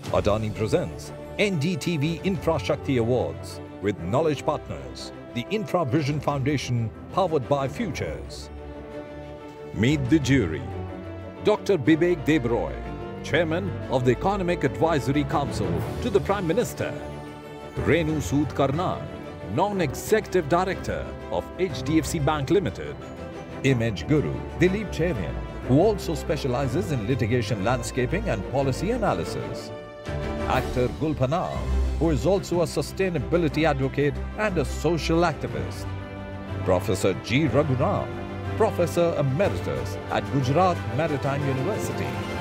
Adani presents NDTV Infrashakti Awards with knowledge partners, the Infra Vision Foundation powered by Futures. Meet the jury. Dr. Bibek Debroy, Chairman of the Economic Advisory Council to the Prime Minister. Renu Sood Karnal, Non-Executive Director of HDFC Bank Limited. Image Guru Dilip Cherian, who also specializes in litigation landscaping and policy analysis. Actor Gulpana, who is also a sustainability advocate and a social activist. Professor G. Raghuram, Professor Emeritus at Gujarat Maritime University.